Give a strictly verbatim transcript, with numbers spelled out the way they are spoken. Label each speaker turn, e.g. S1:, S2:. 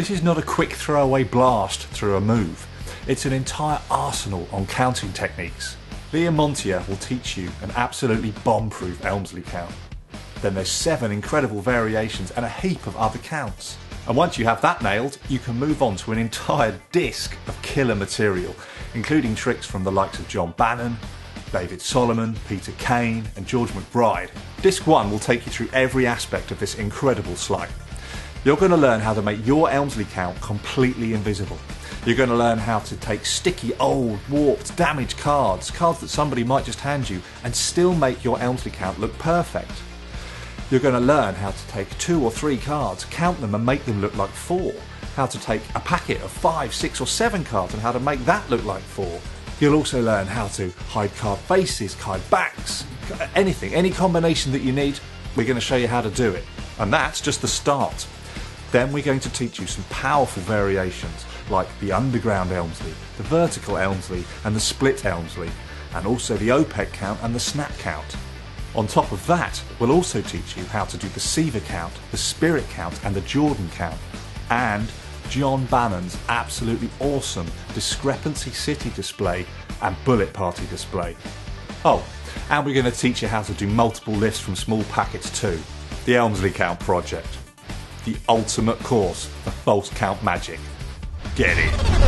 S1: This is not a quick throwaway blast through a move. It's an entire arsenal on counting techniques. Liam Montier will teach you an absolutely bomb-proof Elmsley count. Then there's seven incredible variations and a heap of other counts. And once you have that nailed, you can move on to an entire disc of killer material, including tricks from the likes of John Bannon, David Solomon, Peter Kane and George McBride. Disc one will take you through every aspect of this incredible sleight. You're going to learn how to make your Elmsley count completely invisible. You're going to learn how to take sticky, old, warped, damaged cards, cards that somebody might just hand you, and still make your Elmsley count look perfect. You're going to learn how to take two or three cards, count them and make them look like four. How to take a packet of five, six or seven cards and how to make that look like four. You'll also learn how to hide card faces, hide backs, anything, any combination that you need, we're going to show you how to do it. And that's just the start. Then we're going to teach you some powerful variations like the underground Elmsley, the vertical Elmsley and the split Elmsley, and also the O P E C count and the snap count. On top of that, we'll also teach you how to do the Seaver count, the Spirit count and the Jordan count, and John Bannon's absolutely awesome Discrepancy City display and Bullet Party display. Oh, and we're going to teach you how to do multiple lifts from small packets too. The Elmsley Count Project. The ultimate course for false count magic. Get in!